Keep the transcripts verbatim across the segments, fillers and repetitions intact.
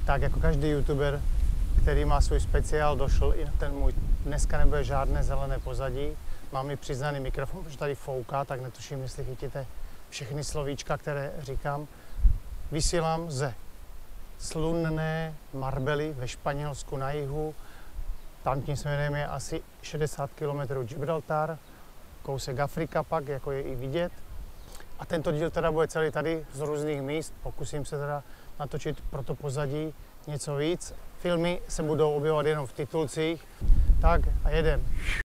Tak jako každý youtuber, který má svůj speciál, došel i na ten můj. Dneska nebude žádné zelené pozadí. Mám i přiznaný mikrofon, protože tady fouká, tak netuším, jestli chytíte všechny slovíčka, které říkám. Vysílám ze slunné Marbely ve Španělsku na jihu. Tam tím směrem je asi šedesát kilometrů Gibraltar, kousek Afrika pak, jako je i vidět. A tento díl teda bude celý tady z různých míst. Pokusím se teda natočit pro to pozadí něco víc. Filmy se budou objevovat jenom v titulcích. Tak a jedem.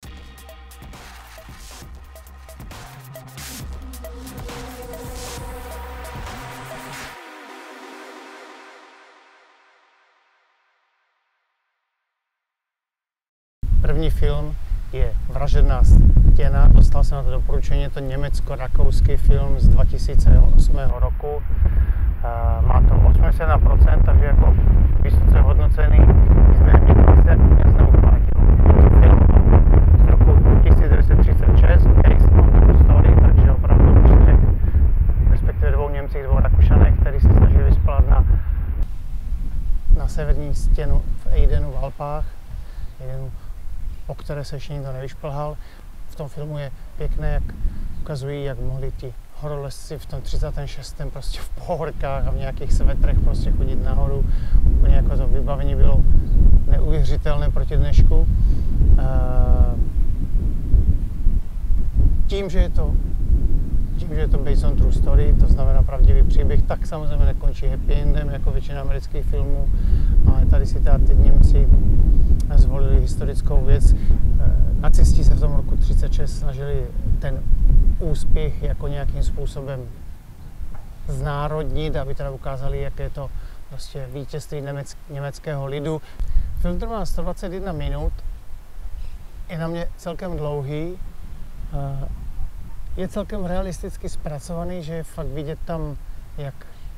První film je Vražedná stěna. Dostal jsem na to doporučení, je to německo-rakouský film z dva tisíce osmého roku. Má to osmdesát jedna procent, takže jako vysoce hodnocený. Nicméně mě to se vůbec neuchvátilo. Film z roku tisíc devět set třicet šest, Based on True Story, takže opravdu o čtyřech, respektive dvou Němcích, dvou Rakušanech, kteří se snažili vyspalat na, na severní stěnu v Eidenu v Alpách. Eidenu, po které se ještě nikdo nevyšplhal. V tom filmu je pěkné, jak ukazují, jak mohli ti horolezci v tom třicátém šestém prostě v pohorkách a v nějakých svetrech prostě chodit nahoru. Úplně jako to vybavení bylo neuvěřitelné proti dnešku. Tím, že je to, tím, že je to based on true story, to znamená pravdivý příběh, tak samozřejmě nekončí happy endem, jako většina amerických filmů. Ale tady si teda ty Němci zvolili historickou věc. Nacisti se v tom roku třicet šest snažili ten úspěch jako nějakým způsobem znárodnit, aby teda ukázali, jak je to prostě vítězství německ, německého lidu. Film trvá sto dvacet jedna minut, je na mě celkem dlouhý, je celkem realisticky zpracovaný, že je fakt vidět tam, jak,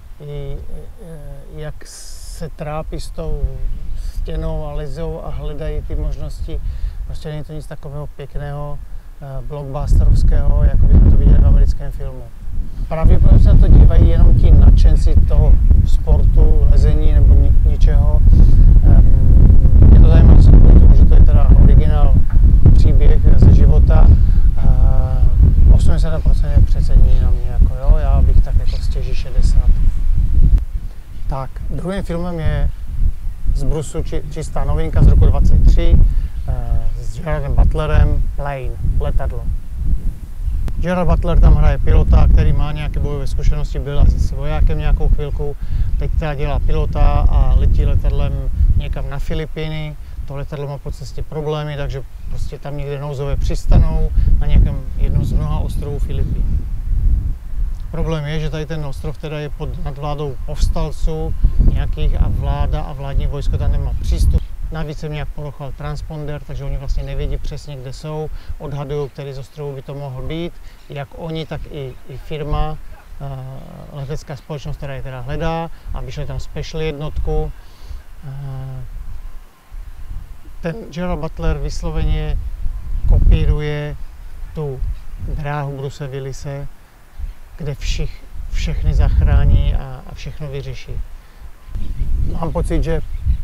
jak se trápí s tou stěnou a lezou a hledají ty možnosti. Prostě není to nic takového pěkného, blockbusterovského, jako bychom to viděli v americkém filmu. Pravděpodobně se na to dívají jenom ti nadšenci toho sportu, lezení nebo ni- ničeho. Mě to zajímalo kvůli tomu, že to je teda originál příběh ze života. osmdesát procent je přecenění na mě, jako jo, já bych tak jako stěží šedesát. Tak, druhým filmem je z Brusu či, čistá novinka z roku dvacet tři s Gerardem Butlerem, Plane, letadlo. Gerard Butler tam hraje pilota, který má nějaké bojové zkušenosti, byl asi s vojákem nějakou chvilku, teď teda dělá pilota a letí letadlem někam na Filipíny. To letadlo má po cestě problémy, takže prostě tam někde nouzové přistanou na nějakém jednom z mnoha ostrovů Filipín. Problém je, že tady ten ostrov teda je pod nadvládou povstalců nějakých a vláda a vládní vojsko tam nemá přístup. Navíc jsem nějak porochal transponder, takže oni vlastně nevědí přesně, kde jsou, odhadují, který z ostrovů by to mohl být, jak oni, tak i, i firma, uh, letecká společnost, která je teda hledá, a vyšli tam special jednotku. Uh, ten Gerard Butler vysloveně kopíruje tu dráhu Bruce Willise, kde všich, všechny zachrání a, a všechno vyřeší. Mám pocit, že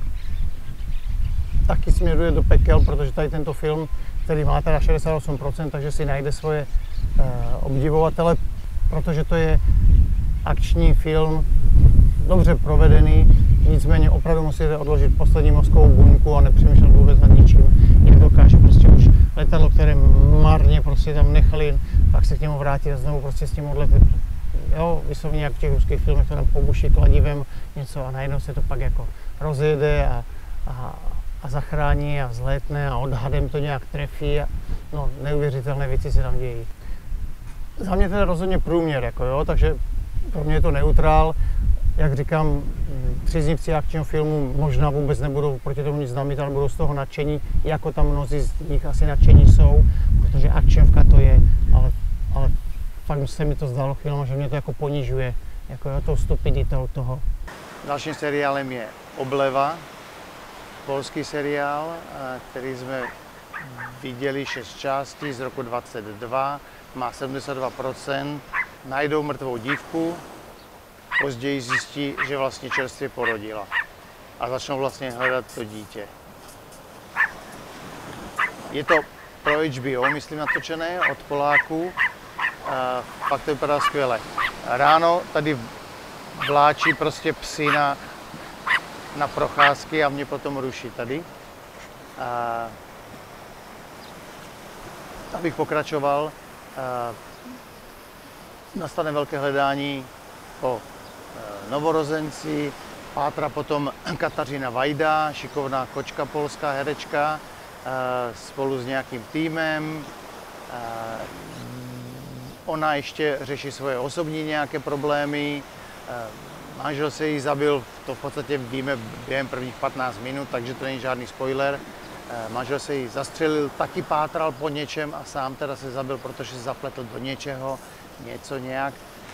taky směruje do pekel, protože tady tento film, který má teda šedesát osm procent, takže si najde svoje uh, obdivovatele, protože to je akční film, dobře provedený, nicméně opravdu musíte odložit poslední mozkovou buňku a nepřemýšlet vůbec nad ničím, jak dokáže prostě už letadlo, které marně prostě tam nechali, pak se k němu vrátit a znovu prostě s tím odletět. Jo, vyslovně jak v těch ruských filmech, to tam pobuší kladivem něco a najednou se to pak jako rozjede a, a, a zachrání a vzlétne a odhadem to nějak trefí a no, neuvěřitelné věci se tam dějí. Za mě teda rozhodně průměr, jako jo, takže pro mě je to neutrál. Jak říkám, příznivci akčního filmu možná vůbec nebudou proti tomu nic namítat, ale budou z toho nadšení, jako tam mnozí z nich asi nadšení jsou, protože akčovka to je, ale, ale fakt se mi to zdalo chvílema, že mě to jako ponižuje, jako jo, tou stupiditou toho. Dalším seriálem je Obleva, polský seriál, který jsme viděli šest částí z roku dvacet dva, má sedmdesát dva procent, najdou mrtvou dívku, později zjistí, že vlastně čerstvě porodila. a začnou vlastně hledat to dítě. Je to pro H B O, myslím, natočené od Poláků. A fakt to vypadá skvěle. Ráno tady vláčí prostě psy na, na procházky a mě potom ruší tady. A abych pokračoval, a nastane velké hledání po novorozenci, pátra potom Kateřina Vajda, šikovná kočka polská herečka, spolu s nějakým týmem. Ona ještě řeší svoje osobní nějaké problémy. Manžel se jí zabil, to v podstatě víme během prvních patnáct minut, takže to není žádný spoiler. Manžel se jí zastřelil, taky pátral po něčem a sám teda se zabil, protože se zapletl do něčeho, něco nějak.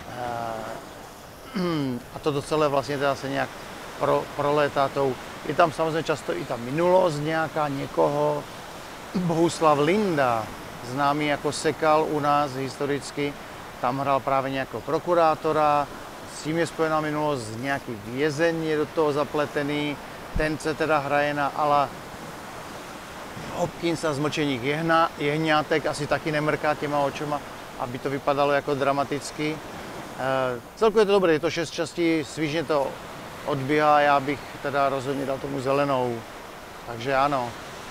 A to celé vlastně teda se nějak pro, prolétá tou. Je tam samozřejmě často i ta minulost nějaká někoho. Bohuslav Linda, známý jako Sekal u nás historicky, tam hrál právě nějakého prokurátora, s tím je spojená minulost, nějaký vězeň je do toho zapletený, ten se teda hraje na ala Hopkinsa z Mlčených jehna, jehňátek, asi taky nemrká těma očima, aby to vypadalo jako dramaticky. E, celkově je to dobré, je to šest častí, svížně to odbíhá, já bych teda rozhodně dal tomu zelenou, takže ano.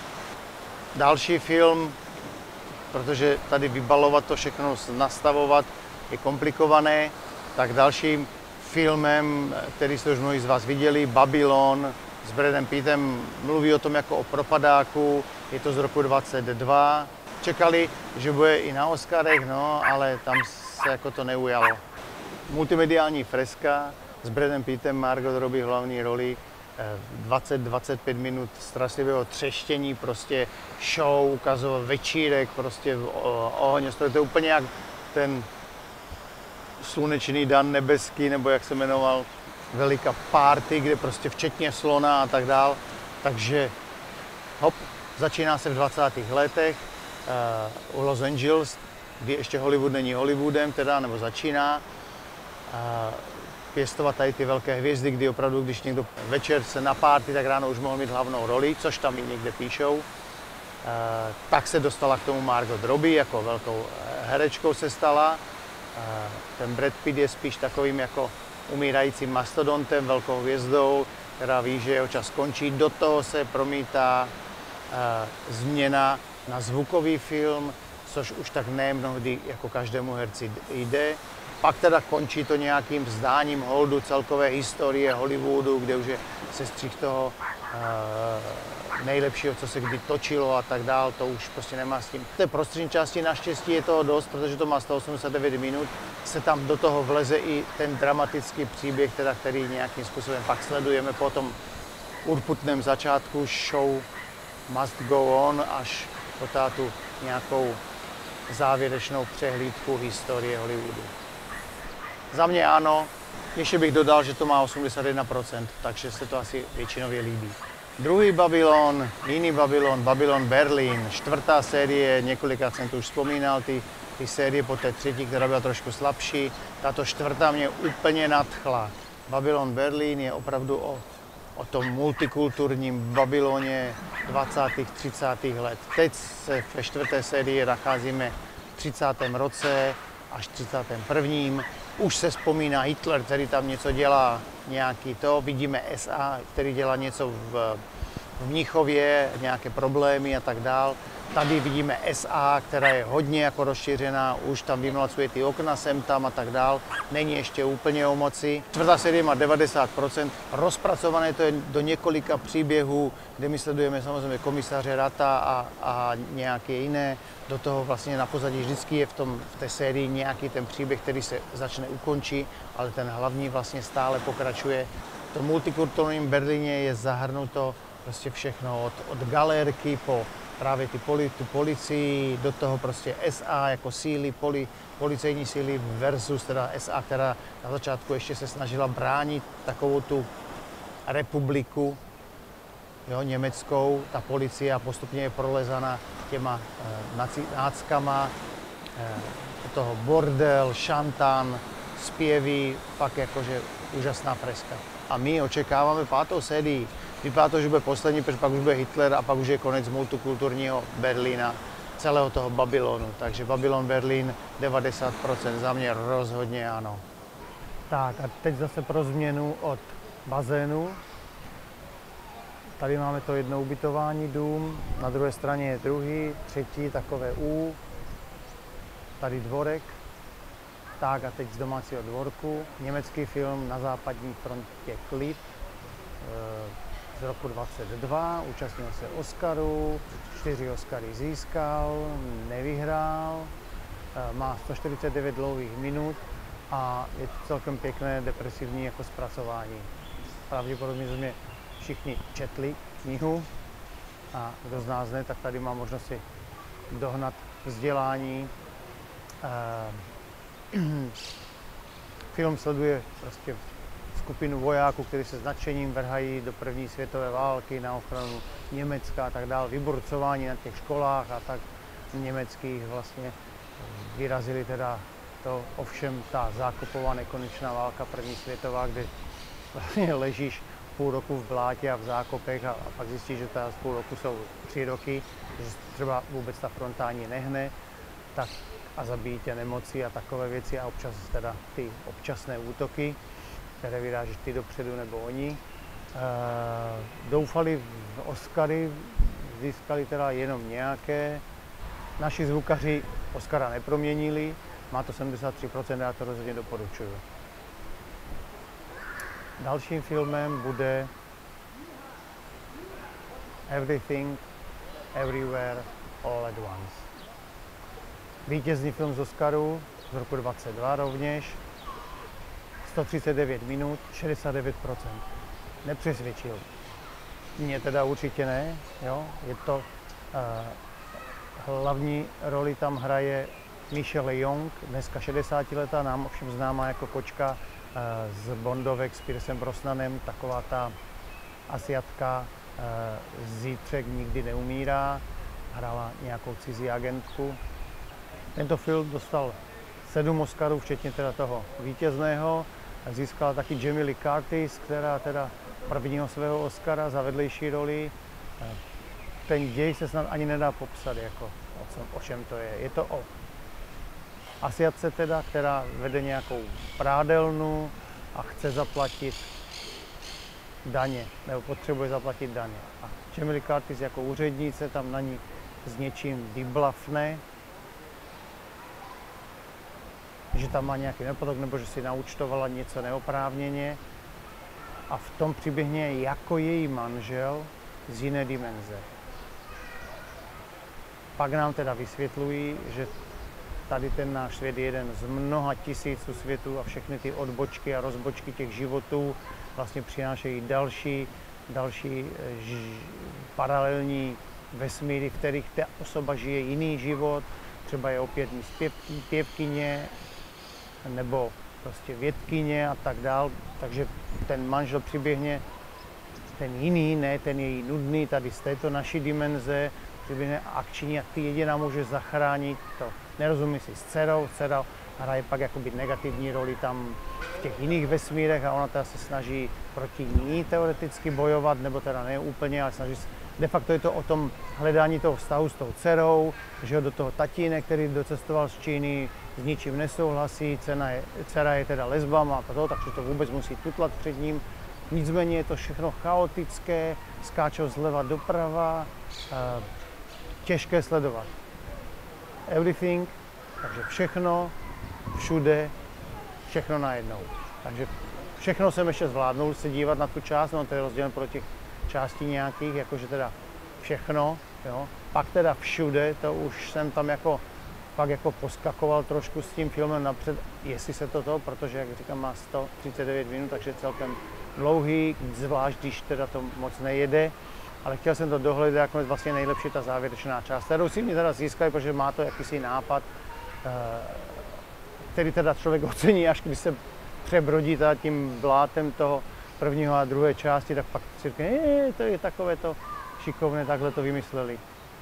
Další film, protože tady vybalovat to všechno, nastavovat je komplikované, tak dalším filmem, který jste už mnohí z vás viděli, Babylon s Bradem Pittem, mluví o tom jako o propadáku, je to z roku dvacet dva. Čekali, že bude i na Oscarech, no, ale tam se jako to neujalo. Multimediální freska s Bradem Pittem, Margot Robbie hlavní roli, dvacet až dvacet pět minut strašlivého třeštění, prostě show, ukazovat večírek, prostě ohně, to je úplně jak ten slunečný dan nebeský, nebo jak se jmenoval, veliká party, kde prostě včetně slona a tak dál. Takže hop, začíná se v dvacátých letech uh, u Los Angeles, kdy ještě Hollywood není Hollywoodem, teda, nebo začíná. Uh, pěstovat tady ty velké hvězdy, kdy opravdu, když někdo večer se na párty, tak ráno už mohl mít hlavnou roli, což tam i někde píšou. E, tak se dostala k tomu Margot Robbie, jako velkou herečkou se stala. E, ten Brad Pitt je spíš takovým jako umírajícím mastodontem, velkou hvězdou, která ví, že jeho čas končí. Do toho se promítá e, změna na zvukový film, což už tak ne mnohdy jako každému herci jde. Pak teda končí to nějakým vzdáním holdu celkové historie Hollywoodu, kde už je sestřih toho e, nejlepšího, co se kdy točilo a tak dál, to už prostě nemá s tím. V té prostřední části naštěstí je toho dost, protože to má sto osmdesát devět minut, se tam do toho vleze i ten dramatický příběh, teda, který nějakým způsobem pak sledujeme po tom urputném začátku show Must Go On až po tátu nějakou závěrečnou přehlídku historie Hollywoodu. Za mě ano, ještě bych dodal, že to má osmdesát jedna procent, takže se to asi většinově líbí. Druhý Babylon, jiný Babylon, Babylon Berlin, čtvrtá série, několikrát jsem to už vzpomínal, ty, ty série po té třetí, která byla trošku slabší. Tato čtvrtá mě úplně nadchla. Babylon Berlin je opravdu o, o tom multikulturním Babyloně dvacátých třicátých let. Teď se ve čtvrté sérii nacházíme v třicátém roce až třicátém prvním Už se vzpomíná Hitler, který tam něco dělá, nějaký to. Vidíme S A, který dělá něco v, v Mnichově, nějaké problémy a tak dál. Tady vidíme S A, která je hodně jako rozšířená, už tam vymlacuje ty okna sem tam a tak dál. Není ještě úplně o moci. Čtvrtá série má devadesát procent. Rozpracované to je do několika příběhů, kde my sledujeme samozřejmě komisaře Rata a, a nějaké jiné. Do toho vlastně na pozadí vždycky je v, tom, v té sérii nějaký ten příběh, který se začne, ukončí, ale ten hlavní vlastně stále pokračuje. V tom multikulturním Berlíně je zahrnuto prostě všechno, od, od galérky po právě ty poli, tu policii, do toho prostě S A jako síly, poli, policejní síly versus teda S A, která na začátku ještě se snažila bránit takovou tu republiku, jo, německou, ta policie a postupně je prolezána těma eh, náckama, eh, toho bordel, šantan, zpěvy, pak jakože úžasná freska. A my očekáváme pátou sérii. Vypadá to, že bude poslední, protože pak už bude Hitler a pak už je konec multikulturního Berlína, celého toho Babylonu. Takže Babylon, Berlín, devadesát procent za mě rozhodně ano. Tak a teď zase pro změnu od bazénu. Tady máme to jedno ubytování, dům, na druhé straně je druhý, třetí, takové U, tady dvorek. Tak a teď z domácího dvorku, německý film Na západní frontě klid z roku dvacet dva, účastnil se Oscaru, čtyři Oscary získal, nevyhrál, má sto čtyřicet devět dlouhých minut a je to celkem pěkné depresivní jako zpracování. Pravděpodobně jsme všichni četli knihu a kdo z nás ne, tak tady má možnost si dohnat vzdělání. Film sleduje prostě skupinu vojáků, kteří se s nadšením vrhají do první světové války na ochranu Německa a tak dále. Vyburcování na těch školách a tak německých vlastně vyrazili teda to, ovšem ta zákopovaná nekonečná válka první světová, kde vlastně ležíš půl roku v blátě a v zákopech a, a pak zjistíš, že ta z půl roku jsou tři roky, že třeba vůbec ta fronta ani nehne, tak a zabíjí tě nemoci a takové věci a občas teda ty občasné útoky, které vyrážíš ty dopředu nebo oni. E, doufali v Oscary, získali teda jenom nějaké. Naši zvukaři Oscara neproměnili, má to sedmdesát tři procent, já to rozhodně doporučuju. Dalším filmem bude Everything, Everywhere, All at Once. Vítězný film z Oscaru z roku dvacet dva rovněž, sto třicet devět minut, šedesát devět procent. Nepřesvědčil. Mně teda určitě ne, jo? Je to, uh, hlavní roli tam hraje Michelle Yeoh, dneska šedesátiletá, nám ovšem známá jako kočka uh, z Bondovek s Piercem Brosnanem, taková ta Asiatka, uh, zítřek nikdy neumírá, hrála nějakou cizí agentku. Tento film dostal sedm Oscarů, včetně teda toho vítězného. Získala taky Jamie Lee Curtis, která teda prvního svého Oscara za vedlejší roli. Ten děj se snad ani nedá popsat, jako o čem to je. Je to o Asiatce teda, která vede nějakou prádelnu a chce zaplatit daně, nebo potřebuje zaplatit daně. A Jamie Lee Curtis jako úřednice tam na ní s něčím vyblafne, že tam má nějaký nepotok, nebo že si naúčtovala něco neoprávněně a v tom přiběhne jako její manžel z jiné dimenze. Pak nám teda vysvětlují, že tady ten náš svět je jeden z mnoha tisíců světů a všechny ty odbočky a rozbočky těch životů vlastně přinášejí další, další ž, paralelní vesmíry, v kterých ta osoba žije jiný život, třeba je opětní zpěvky, pěvkyně, nebo prostě vědkyně a tak dál, takže ten manžel přiběhne, ten jiný, ne ten její nudný, tady z této naší dimenze, přiběhne akční a ty jediná může zachránit to. Nerozumí si s dcerou, dcera hraje pak jakoby negativní roli tam v těch jiných vesmírech a ona teda se snaží proti ní teoreticky bojovat, nebo teda ne úplně, ale snaží se. De facto je to o tom hledání toho vztahu s tou dcerou, že do toho tatínek, který docestoval z Číny, s ničím nesouhlasí, dcera je, dcera je teda lesbama a to, takže to vůbec musí tutlat před ním. Nicméně je to všechno chaotické, skáčou zleva doprava, e, těžké sledovat. Everything, takže všechno, všude, všechno najednou. Takže všechno jsem ještě zvládnul se dívat na tu část, no to je rozdělen pro těch částí nějakých, jakože teda všechno, jo. Pak teda všude, to už jsem tam jako pak jako poskakoval trošku s tím filmem napřed, jestli se to to, protože jak říkám, má sto třicet devět minut, takže celkem dlouhý, zvlášť když teda to moc nejede, ale chtěl jsem to dohledat, jako vlastně nejlepší ta závěrečná část, kterou si mi teda získali, protože má to jakýsi nápad, který teda člověk ocení, až když se přebrodí teda tím blátem toho prvního a druhé části, tak pak si říká, je, to je takové to šikovné, takhle to vymysleli.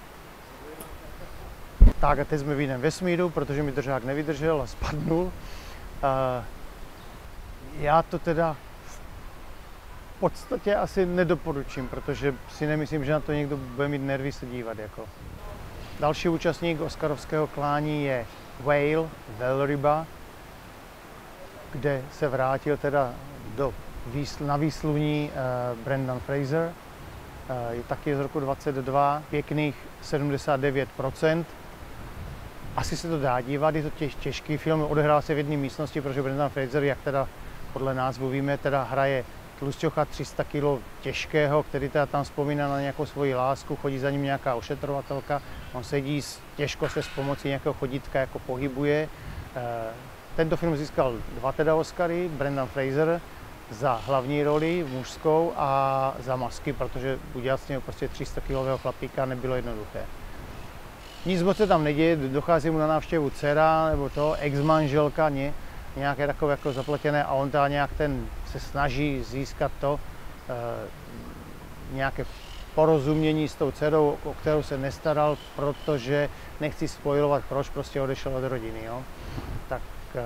Tak a teď jsme v jiném vesmíru, protože mi držák nevydržel a spadnul. Uh, já to teda podstatě asi nedoporučím, protože si nemyslím, že na to někdo bude mít nervy se dívat. Jako. Další účastník oscarovského klání je Whale, velryba, kde se vrátil teda do, na výsluní uh, Brendan Fraser. Uh, je taky z roku dvacet dva, pěkných sedmdesát devět procent. Asi se to dá dívat, je to těž, těžký film, odehrál se v jedné místnosti, protože Brendan Fraser, jak teda podle názvu víme, teda hraje tlusťocha tři sta kilo těžkého, který teda tam vzpomíná na nějakou svoji lásku, chodí za ním nějaká ošetrovatelka, on sedí, těžko se s pomocí nějakého chodítka jako pohybuje. Tento film získal dva teda Oscary, Brendan Fraser za hlavní roli mužskou a za masky, protože udělat s něho prostě tři sta kilového chlapíka nebylo jednoduché. Nic moc se tam neděje, dochází mu na návštěvu dcera nebo to, ex-manželka, ně, nějaké takové jako zaplatěné a on teda nějak ten se snaží získat to, e, nějaké porozumění s tou dcerou, o kterou se nestaral, protože nechci spojovat, proč prostě odešel od rodiny. Jo? Tak e,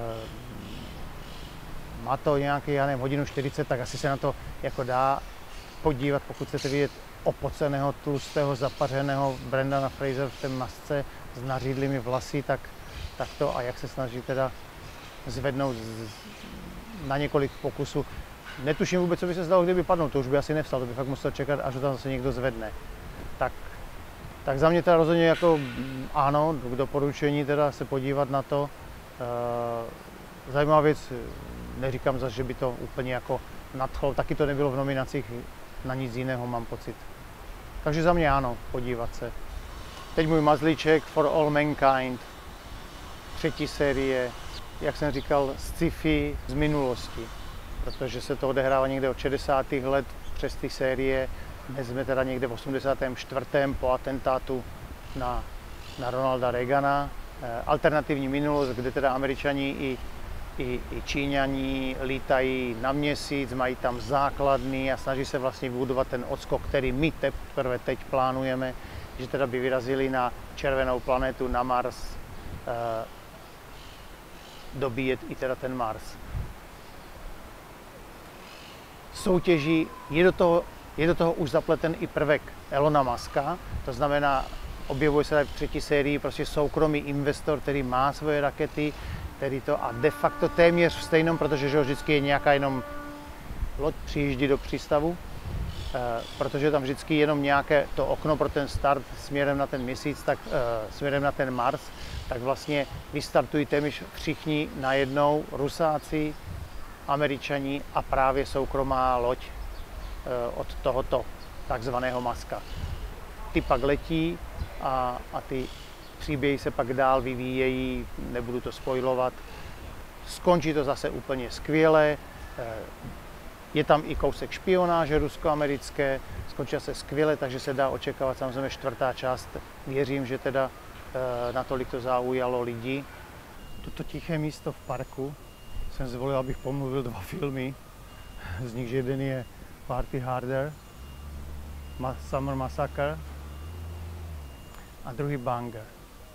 má to nějaký, já nevím, hodinu čtyřicet, tak asi se na to jako dá podívat, pokud chcete vidět opoceného, tlustého, zapařeného Brendana Fraser v té masce s nařídlými vlasy, tak, tak to a jak se snaží teda zvednout z, na několik pokusů. Netuším vůbec, co by se stalo, kdyby padnul, to už by asi nevstal, to by fakt musel čekat, až ho tam zase někdo zvedne. Tak, tak za mě teda rozhodně jako ano, k doporučení teda se podívat na to. E, zajímavá věc, neříkám zase, že by to úplně jako nadchlo, taky to nebylo v nominacích na nic jiného, mám pocit. Takže za mě ano, podívat se. Teď můj mazlíček For All Mankind, třetí série, jak jsem říkal, sci-fi z minulosti, protože se to odehrává někde od šedesátých let přes ty série. Dnes jsme teda někde v osmdesátém čtvrtém po atentátu na, na Ronalda Reagana. Alternativní minulost, kde teda Američani i, i, i Číňani lítají na měsíc, mají tam základny a snaží se vlastně vybudovat ten odskok, který my teprve teď plánujeme, že teda by vyrazili na červenou planetu, na Mars, eh, dobíjet i teda ten Mars. Soutěží, je do toho, je do toho už zapleten i prvek Elona Muska, to znamená, objevuje se v třetí sérii prostě soukromý investor, který má svoje rakety, který to a de facto téměř v stejnom, protože že vždycky je nějaká jenom loď přijíždí do přístavu, eh, protože tam vždycky jenom nějaké to okno pro ten start směrem na ten měsíc, tak eh, směrem na ten Mars, tak vlastně vystartují téměř všichni najednou, Rusáci, Američani a právě soukromá loď eh, od tohoto takzvaného Muska. Ty pak letí a, a ty příběhy se pak dál vyvíjejí, nebudu to spoilovat. Skončí to zase úplně skvěle, je tam i kousek špionáže rusko-americké, skončí se skvěle, takže se dá očekávat samozřejmě čtvrtá část. Věřím, že teda natolik to zaujalo lidi. Toto tiché místo v parku jsem zvolil, abych pomluvil dva filmy, z nich jeden je Party Harder, Summer Massacre a druhý Banger.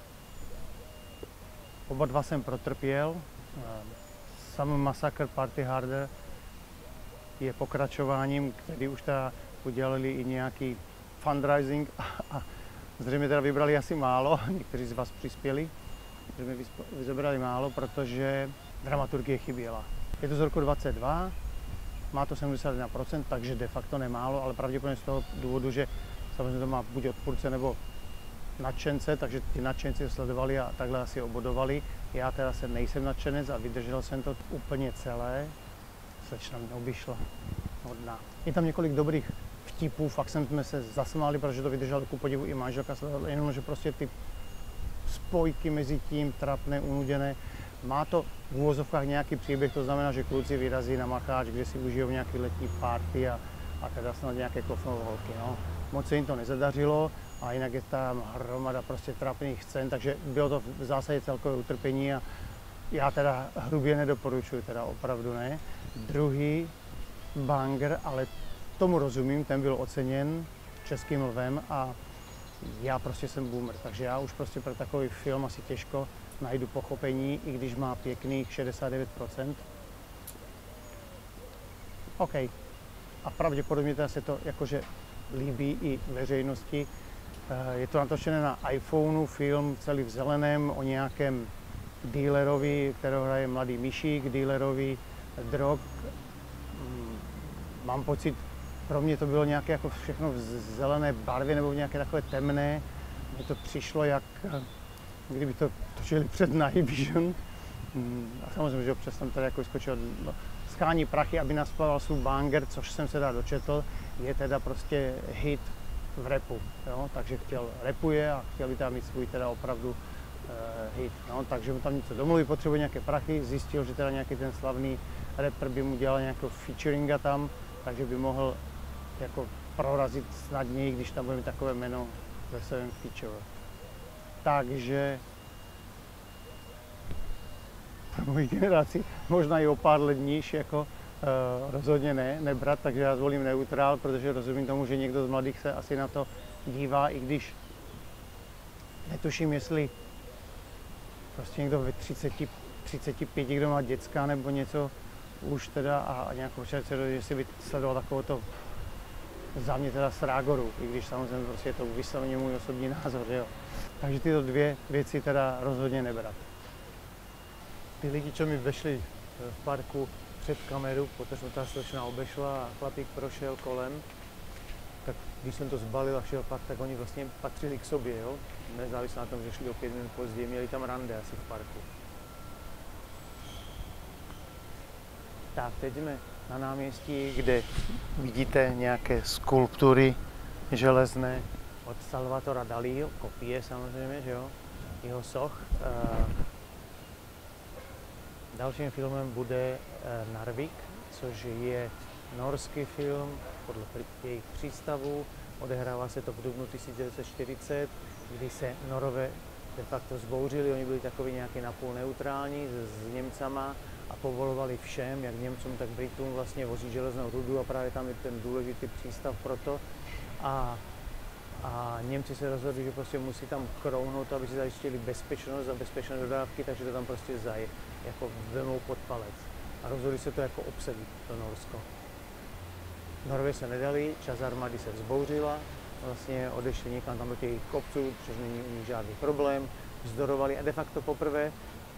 Oba dva jsem protrpěl. Summer Massacre Party Harder je pokračováním, který už teda udělali i nějaký fundraising a, a zřejmě teda vybrali asi málo, někteří z vás přispěli, zřejmě vybrali málo, protože dramaturgie chyběla. Je to z roku dvacet dva, má to sedmdesát jedna procent, takže de facto nemálo, ale pravděpodobně z toho důvodu, že samozřejmě to má buď odpůrce nebo nadšence, takže ty nadšenci to sledovali a takhle asi obodovali. Já teda se nejsem nadšenec a vydržel jsem to úplně celé. Slečna mě obyšla hodná. Je tam několik dobrých vtipů, fakt jsme se zasmáli, protože to vydržela ku podivu i manželka, jenomže prostě ty spojky mezi tím, trapné, unuděné. Má to v úvozovkách nějaký příběh, to znamená, že kluci vyrazí na Macháč, kde si užijou nějaký letní party a, a teda snad nějaké klofnou holky. No. Moc se jim to nezadařilo a jinak je tam hromada prostě trapných scén, takže bylo to v zásadě celkové utrpení a já teda hrubě nedoporučuji, teda opravdu ne. Druhý Banger, ale tomu rozumím, ten byl oceněn Českým lvem a já prostě jsem boomer, takže já už prostě pro takový film asi těžko najdu pochopení, i když má pěkných šedesát devět procent. OK, a pravděpodobně teda se to jakože líbí i veřejnosti. Je to natočené na iPhoneu, film celý v zeleném o nějakém dealerovi, kterého hraje mladý myšík, dealerovi drog. Mám pocit, pro mě to bylo nějaké jako všechno v zelené barvě nebo v nějaké takové temné. Mně to přišlo, jak kdyby to točili před Night Vision. A samozřejmě, že občas tam tady jako skočil, no, schání prachy, aby naspával svůj banger, což jsem se dá dočetl, je teda prostě hit v rapu, jo? Takže chtěl, rapuje a chtěl by tam mít svůj teda opravdu uh, hit, no? Takže mu tam něco domluví, potřebuje nějaké prachy, zjistil, že teda nějaký ten slavný rapper by mu dělal nějakého featuringa tam, takže by mohl jako prorazit snadněji, když tam bude mít takové jméno ve svém feature. Takže pro moji generaci, možná i o pár let níž, jako uh, rozhodně ne, nebrat, takže já zvolím neutrál, protože rozumím tomu, že někdo z mladých se asi na to dívá, i když netuším, jestli prostě někdo ve třiceti, třiceti pěti, kdo má děcka nebo něco, už teda a, a nějakou čas, jestli by sledoval takovouto za mě teda Srágoru, i když samozřejmě prostě je to vysloveně můj osobní názor, že jo. Takže tyto dvě věci teda rozhodně nebrat. Ty lidi, co mi vešli v parku před kameru, protože ta slečna obešla a chlapík prošel kolem, tak když jsem to zbalil a šel pak, tak oni vlastně patřili k sobě, jo. Nezávisle na tom, že šli o pět minut později, měli tam rande asi v parku. Tak, teď jsme na náměstí, kde vidíte nějaké skulptury železné od Salvatora Dalího, kopie samozřejmě, že jo, jeho soch. Dalším filmem bude Narvik, což je norský film podle jejich přístavu. Odehrává se to v dubnu tisíc devět set čtyřicet, kdy se Norové de facto zbouřili, oni byli takový nějaký napůl neutrální s, s Němcama a povolovali všem, jak Němcům, tak Britům vlastně vozit železnou rudu a právě tam je ten důležitý přístav proto. A, a Němci se rozhodli, že prostě musí tam krouhnout, aby si zajistili bezpečnost a bezpečné dodávky, takže to tam prostě zaj, jako vemou pod palec. A rozhodli se to jako obsadit, to Norsko. Norové se nedali, část armády se vzbouřila, vlastně odešli někam tam do těch kopců, což není u nich žádný problém, vzdorovali a de facto poprvé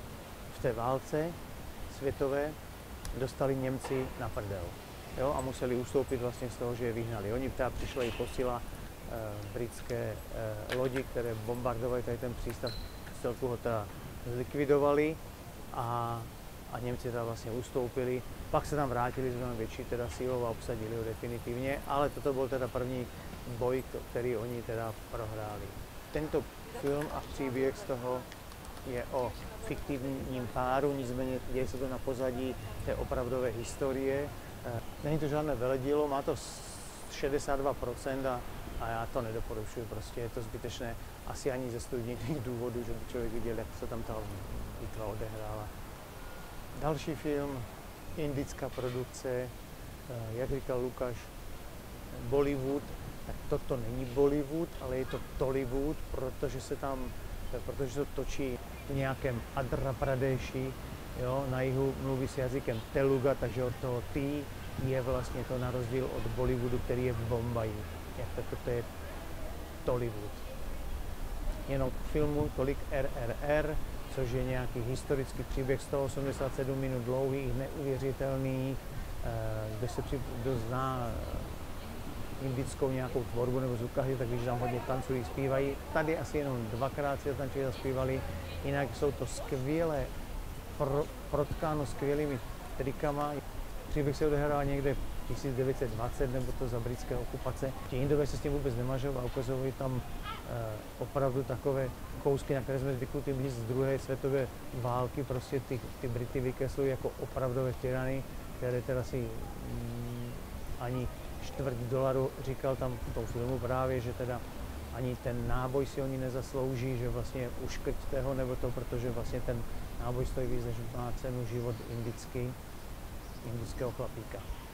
v té válce světové dostali Němci na prdel. Jo, a museli ustoupit vlastně z toho, že je vyhnali. Oni teda přišla i posila e, britské e, lodi, které bombardovali tady ten přístav, celku ho teda zlikvidovali a, a Němci teda vlastně ustoupili. Pak se tam vrátili s mnohem větší teda sílou a obsadili ho definitivně, ale toto byl teda první boj, který oni teda prohráli. Tento film a příběh z toho je o fiktivním páru, nicméně děje se to na pozadí té opravdové historie. Není to žádné veledílo, má to šedesát dva procent a, a já to nedoporučuji, prostě je to zbytečné, asi ani ze studijních důvodů, že by člověk viděl, jak se tam ta bitva odehrála. Další film, indická produkce, jak říkal Lukáš, Bollywood, tak toto není Bollywood, ale je to Tollywood, protože se tam, protože se to točí v nějakém Andhra Pradeši, jo, na jihu mluví s jazykem Teluga, takže od toho T je vlastně to na rozdíl od Bollywoodu, který je v Bombaji. Jak tak to je Tollywood. Jenom k filmu tolik R R R, což je nějaký historický příběh, sto osmdesát sedm minut dlouhý, neuvěřitelný, kde se při, kdo zná indickou nějakou tvorbu nebo zvukaři, tak když tam hodně tancují, zpívají. Tady asi jenom dvakrát si tančili a zpívali, jinak jsou to skvělé, pro, protkáno skvělými trikama. Příběh se odehrává někde tisíc devět set dvacet nebo to za britské okupace. Ti Indové se s tím vůbec nemažou a ukazují tam eh, opravdu takové kousky, na které jsme zvykli blíž z druhé světové války. Prostě ty, ty Brity vykreslují jako opravdové tyrany, které teda si mm, ani čtvrt dolaru, říkal tam v tom filmu právě, že teda ani ten náboj si oni nezaslouží, že vlastně uškrťte ho nebo to, protože vlastně ten náboj stojí víc, než má cenu život indický, indického chlapíka.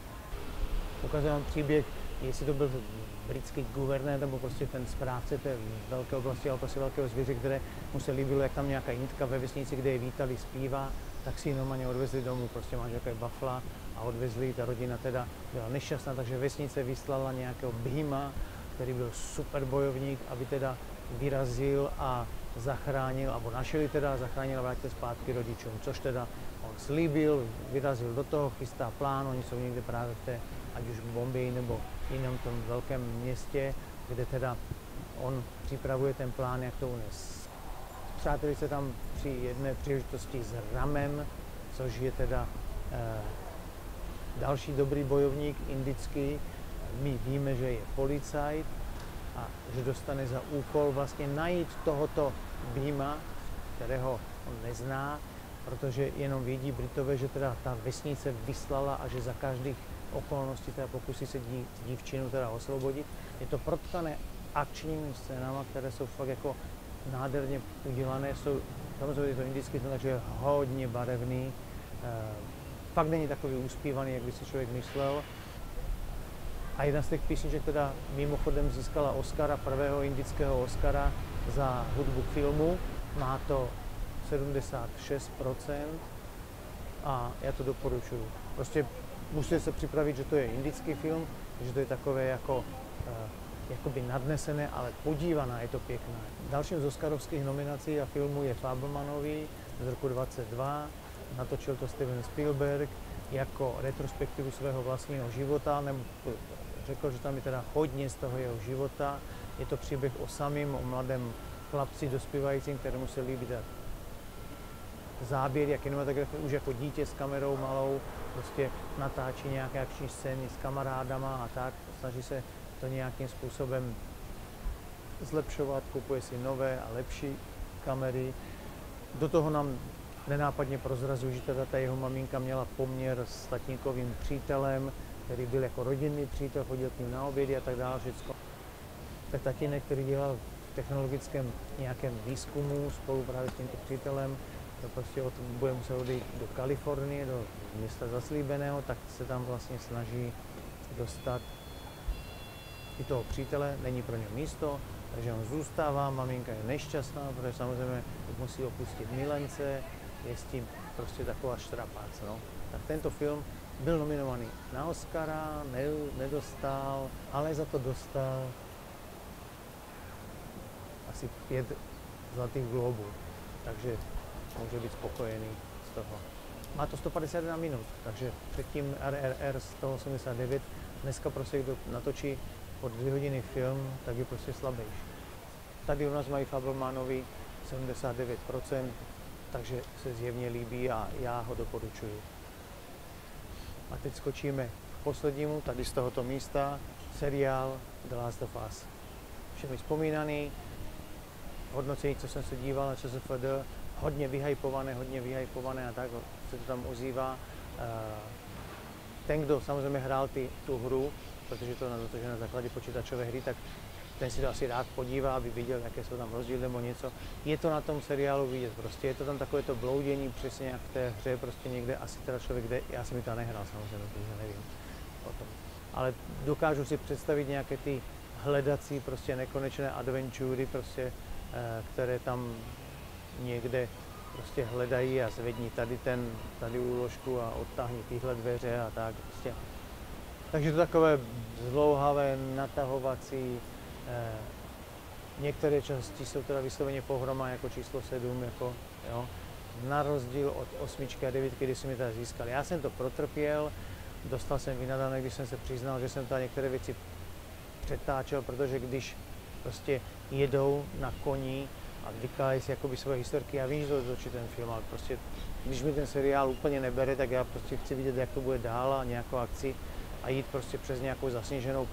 Ukazuje vám příběh, jestli to byl britský guvernér nebo prostě ten správce té velké oblasti, ale prostě velkého zvěře, které mu se líbilo, jak tam nějaká Indka ve vesnici, kde je vítali, zpívá, tak si ji normálně odvezli domů, prostě máš jaké bafla a odvezli. Ta rodina teda byla nešťastná, takže vesnice vyslala nějakého Bhima, který byl super bojovník, aby teda vyrazil a zachránil, alebo našeli teda a zachránil a vrátil zpátky rodičům, což teda on slíbil, vyrazil do toho, chystá plán, oni jsou někde právě v té, ať už v Bombeji nebo jiném tom velkém městě, kde teda on připravuje ten plán, jak to unes. Přáteli se tam při jedné příležitosti s Ramem, což je teda eh, další dobrý bojovník indický. My víme, že je policajt a že dostane za úkol vlastně najít tohoto Bhima, kterého on nezná, protože jenom vědí Britové, že teda ta vesnice vyslala a že za každých okolností teda pokusí se dí, dívčinu teda osvobodit. Je to protkané akčními scénama, které jsou fakt jako nádherně udělané. Jsou, samozřejmě je to indický film, takže je hodně barevný. E, fakt není takový uspívaný, jak by si člověk myslel. A jedna z těch písniček teda mimochodem získala Oscara, prvého indického Oscara za hudbu k filmu. Má to sedmdesát šest procent a já to doporučuji. Prostě musíte se připravit, že to je indický film, že to je takové jako jakoby nadnesené, ale podívaná, je to pěkné. Dalším z oscarovských nominací a filmu je Fabelmanový z roku dvacet dva. Natočil to Steven Spielberg jako retrospektivu svého vlastního života, nebo řekl, že tam je teda hodně z toho jeho života. Je to příběh o samým, o mladém chlapci dospívajícím, kterému se líbí záběr, jak kinematografie už jako dítě s kamerou malou, prostě natáčí nějaké akční scény s kamarádama a tak, snaží se to nějakým způsobem zlepšovat, kupuje si nové a lepší kamery. Do toho nám nenápadně prozrazují, že teda ta jeho maminka měla poměr s tatínkovým přítelem, který byl jako rodinný přítel, chodil k ním na obědy a tak dále, všecko. Tak tatínek, který dělal v technologickém nějakém výzkumu spolu právě s tímto přítelem, to prostě od, bude muset odejít do Kalifornie, do města zaslíbeného, tak se tam vlastně snaží dostat i toho přítele, není pro něj místo, takže on zůstává, maminka je nešťastná, protože samozřejmě musí opustit milence, je s tím prostě taková štrapác. No. Tak tento film byl nominovaný na Oscara, ne, nedostal, ale za to dostal asi pět zlatých globů, takže může být spokojený z toho. Má to sto padesát jedna minut, takže předtím R R R sto osmdesát devět, dneska prostě kdo natočí pod dvě hodiny film, tak je prostě slabější. Tady u nás mají Fabelmanovi sedmdesát devět procent, takže se zjevně líbí a já ho doporučuji. A teď skočíme k poslednímu, tady z tohoto místa, seriál The Last of Us. Všemi vzpomínaný, hodnocení, co jsem se díval na ČSFD, hodně vyhypované, hodně vyhypované a tak se to tam ozývá. Ten, kdo samozřejmě hrál ty, tu hru, protože to na, to, že na základě počítačové hry, tak ten si to asi rád podívá, aby viděl, jaké jsou tam rozdíly nebo něco. Je to na tom seriálu vidět, prostě je to tam takové to bloudění přesně jak v té hře, prostě někde asi teda člověk jde, já jsem mi to nehrál samozřejmě, protože nevím o tom. Ale dokážu si představit nějaké ty hledací, prostě nekonečné adventury, prostě, které tam někde prostě hledají a zvední tady ten, tady úložku a odtáhni tyhle dveře a tak prostě. Takže to takové zdlouhavé, natahovací, eh, některé části jsou teda vysloveně pohroma jako číslo sedm, jako, jo, na rozdíl od osmičky a devítky, kdy jsem mi teda získal. Já jsem to protrpěl, dostal jsem vynadané, když jsem se přiznal, že jsem tady některé věci přetáčel, protože když prostě jedou na koni a vykládají si jakoby svoje historky, já vím, že to točí ten film, ale prostě když mi ten seriál úplně nebere, tak já prostě chci vidět, jak to bude dál a nějakou akci a jít prostě přes nějakou zasněženou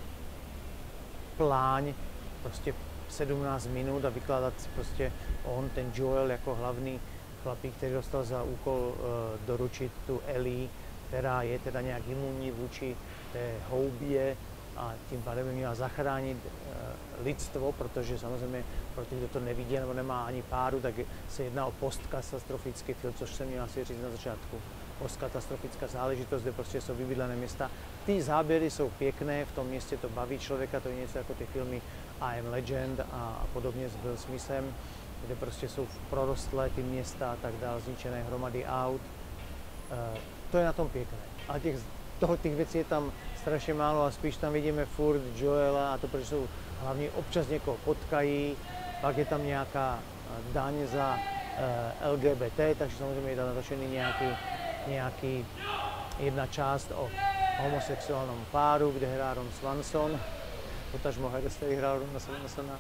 pláň, prostě sedmnáct minut a vykládat si prostě on, ten Joel jako hlavní chlapík, který dostal za úkol uh, doručit tu Ellie, která je teda nějak imunní vůči té houbě a tím pádem by měla zachránit uh, lidstvo, protože samozřejmě pro ty, kdo to nevidí nebo nemá ani páru, tak se jedná o postkatastrofický film, což jsem měl asi říct na začátku. Postkatastrofická záležitost, kde prostě jsou vybydlené města. Ty záběry jsou pěkné, v tom městě to baví člověka, to je něco jako ty filmy I Am Legend a, a podobně s Will Smithem, kde prostě jsou prorostlé ty města a tak dále, zničené hromady aut. E, to je na tom pěkné. A těch, toho, těch věcí je tam strašně málo a spíš tam vidíme furt Joela a to, protože jsou hlavně občas někoho potkají, pak je tam nějaká daň za L G B T, takže samozřejmě je tam natočený nějaký, nějaký jedna část o homosexuálnom páru, kde hrá Ron Swanson, potažmo herec, který hrál Rona Swansona.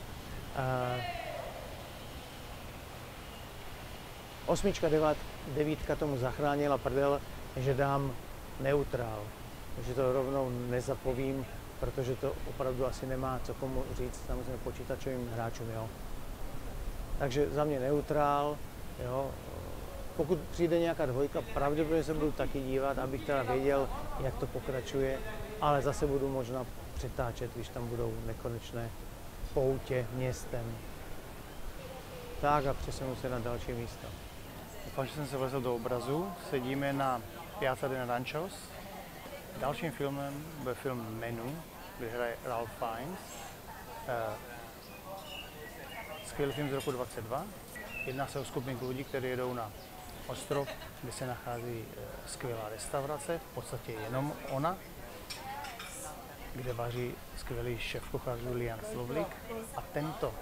Osmička, devát, devítka tomu zachránila prdel, že dám neutrál. Takže to rovnou nezapovím, protože to opravdu asi nemá co komu říct, samozřejmě počítačovým hráčům, jo. Takže za mě neutrál, jo. Pokud přijde nějaká dvojka, pravděpodobně se budu taky dívat, abych teda věděl, jak to pokračuje, ale zase budu možná přetáčet, když tam budou nekonečné poutě městem. Tak a přesunu se na další místo. Doufám, že jsem se vlezl do obrazu. Sedíme na Piazza de Naranjos. Dalším filmem byl film Menu, kde hraje Ralph Fiennes. Skvělý film z roku dvacet dva. Jedná se o skupinku lidí, kteří jedou na ostrov, kde se nachází skvělá restaurace, v podstatě jenom ona, kde vaří skvělý šéfkuchař Julian Slowik. A tento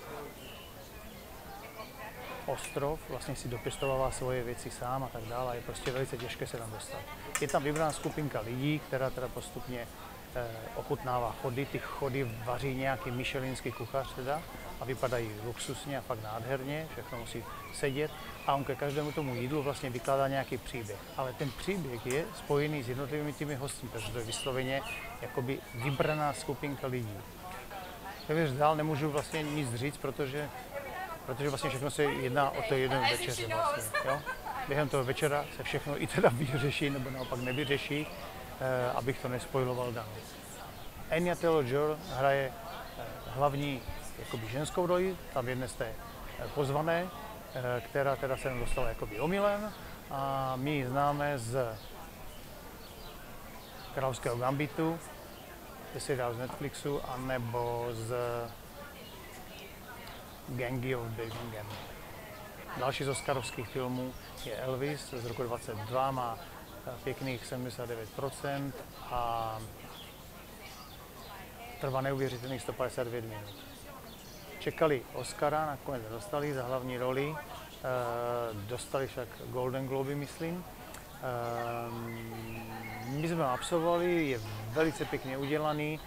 ostrov vlastně si dopěstovává svoje věci sám a tak dále. Je prostě velice těžké se tam dostat. Je tam vybraná skupinka lidí, která teda postupně eh, ochutnává chody. Ty chody vaří nějaký michelinský kuchař teda a vypadají luxusně a fakt nádherně. Všechno musí sedět a on ke každému tomu jídlu vlastně vykládá nějaký příběh. Ale ten příběh je spojený s jednotlivými těmi hosty, takže to je vysloveně jakoby vybraná skupinka lidí. Takže dál nemůžu vlastně nic říct, protože protože vlastně všechno se jedná o to jeden večeře vlastně, jo? Během toho večera se všechno i teda vyřeší, nebo naopak nevyřeší, eh, abych to nespoiloval dál. Anya Taylor-Joy hraje eh, hlavní jakoby ženskou roli, tam jedné z té eh, pozvané, eh, která teda se dostala jakoby omylem a my ji známe z Královského gambitu, jestli dá z Netflixu, anebo z Gangy of Birmingham. Další z oscarovských filmů je Elvis z roku dvacet dva, má pěkných sedmdesát devět procent a trvá neuvěřitelných sto padesát devět minut. Čekali Oscara, nakonec dostali za hlavní roli, dostali však Golden Globy, myslím. My jsme ho absolvovali, je velice pěkně udělaný.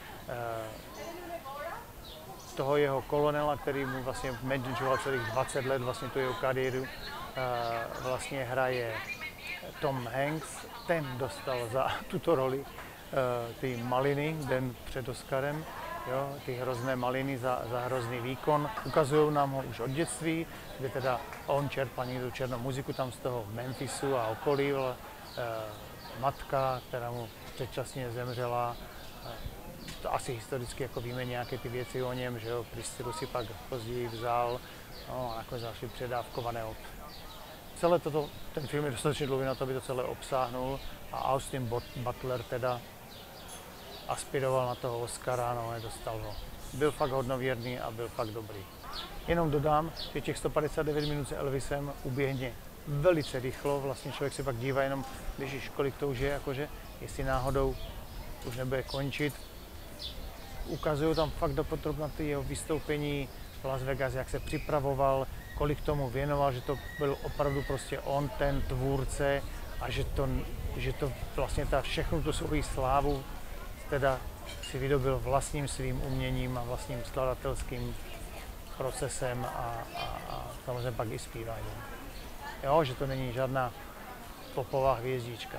Toho jeho kolonela, který mu vlastně manažoval celých dvacet let, vlastně tu jeho kariéru, vlastně hraje Tom Hanks. Ten dostal za tuto roli ty maliny den před Oscarem, jo, ty hrozné maliny za, za hrozný výkon. Ukazují nám ho už od dětství, kde teda on čerpal někdo černou muziku tam z toho Memphisu a okolí, matka, která mu předčasně zemřela. To asi historicky jako víme nějaké ty věci o něm, že jo, Pristilu si pak později vzal, no a nakonec další předávkované od. Celé toto, ten film je dostatečně dlouhý na to, aby to celé obsáhnul a Austin Butler teda aspiroval na toho Oscara, no nedostal ho. Byl fakt hodnověrný a byl fakt dobrý. Jenom dodám, že těch sto padesát devět minut s Elvisem uběhne velice rychlo, vlastně člověk se pak dívá jenom, když již kolik to už je, jakože, jestli náhodou už nebude končit. Ukazují tam fakt dopodrobna ty jeho vystoupení v Las Vegas, jak se připravoval, kolik tomu věnoval, že to byl opravdu prostě on, ten tvůrce a že to, že to vlastně ta všechnu tu svou slávu teda si vydobil vlastním svým uměním a vlastním skladatelským procesem a, a, a samozřejmě pak i zpíváním. Jo, že to není žádná popová hvězdička.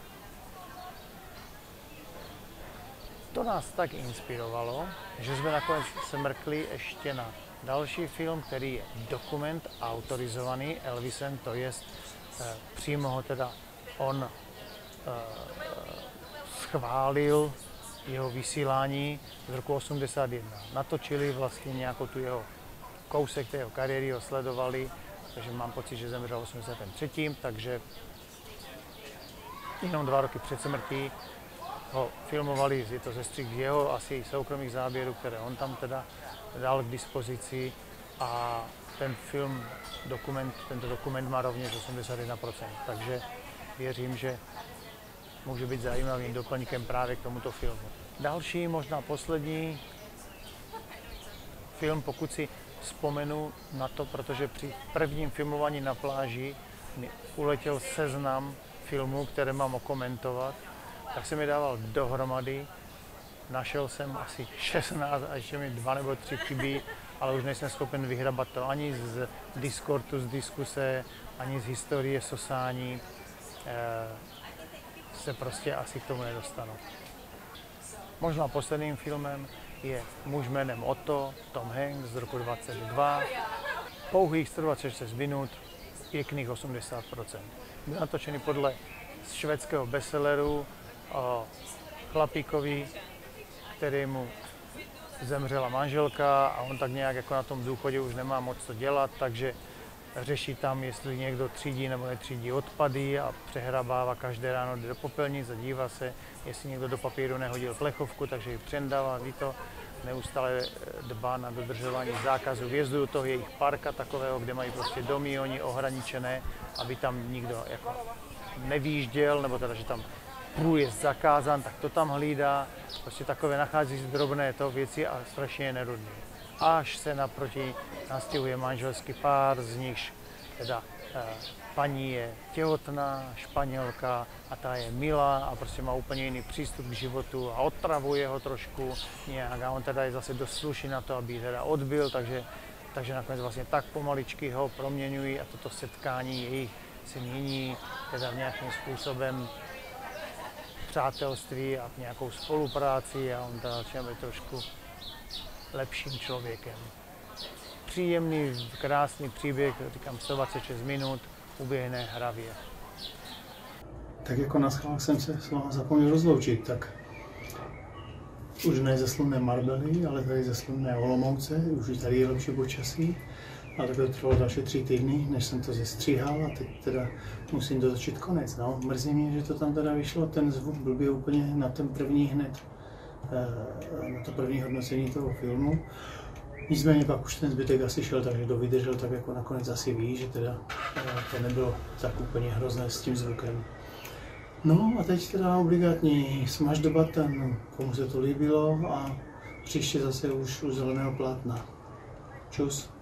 To nás tak inspirovalo, že jsme nakonec se mrkli ještě na další film, který je dokument autorizovaný Elvisem, to jest eh, přímo ho teda on eh, schválil jeho vysílání z roku osmdesát jedna. Natočili vlastně nějakou tu jeho kousek té jeho kariéry, ho sledovali, takže mám pocit, že zemřel v osmdesát tři. Takže jenom dva roky před smrtí ho filmovali, je to ze střih jeho asi soukromých záběrů, které on tam teda dal k dispozici a ten film, dokument, tento dokument má rovněž osmdesát jedna procent, takže věřím, že může být zajímavým doplňkem právě k tomuto filmu. Další, možná poslední film, pokud si vzpomenu na to, protože při prvním filmování na pláži mi uletěl seznam filmů, které mám okomentovat, tak jsem je dával dohromady. Našel jsem asi šestnáct a ještě mi dva nebo tři chybí, ale už nejsem schopen vyhrabat to ani z Discordu, z diskuse, ani z historie sosání. E, se prostě asi k tomu nedostanu. Možná posledním filmem je Muž jménem Otto, Tom Hanks z roku dvacet dva. Pouhých sto dvacet šest minut, pěkných osmdesát procent. Byl natočený podle švédského bestselleru o chlapíkovi, kterému zemřela manželka a on tak nějak jako na tom důchodě už nemá moc co dělat, takže řeší tam, jestli někdo třídí nebo netřídí odpady a přehrabává každé ráno do popelnic a dívá se, jestli někdo do papíru nehodil plechovku, takže ji přendává, ví to, neustále dbá na dodržování zákazu vjezdu do toho jejich parka takového, kde mají prostě domy oni ohraničené, aby tam nikdo jako nevýjížděl, nebo teda, že tam průjezd zakázán, tak to tam hlídá, prostě takové nachází drobné to věci a strašně je nerudný. Až se naproti nastěhuje manželský pár, z nichž teda eh, paní je těhotná, Španělka a ta je milá a prostě má úplně jiný přístup k životu a otravuje ho trošku nějak a on teda je zase dost slušný na to, aby ji teda odbil, takže, takže nakonec vlastně tak pomaličky ho proměňují a toto setkání jejich se mění teda nějakým způsobem přátelství a nějakou spolupráci a on teda začne být trošku lepším člověkem. Příjemný, krásný příběh, říkám sto dvacet šest minut, uběhne hravě. Tak jako na schvál jsem se s vámi zapomněl rozloučit, tak už ne ze slunné Marbely, ale tady ze slunné Olomouce, už tady je lepší počasí. A tak to trvalo další tři týdny, než jsem to zestříhal a teď teda musím dotočit konec. No. Mrzí mě, že to tam teda vyšlo, ten zvuk blbě úplně na ten první hned, na to první hodnocení toho filmu. Nicméně pak už ten zbytek asi šel, takže kdo vydržel, tak jako nakonec asi ví, že teda to nebylo tak úplně hrozné s tím zvukem. No a teď teda obligátní smaž do button, komu se to líbilo a příště zase už u zeleného plátna. Čus.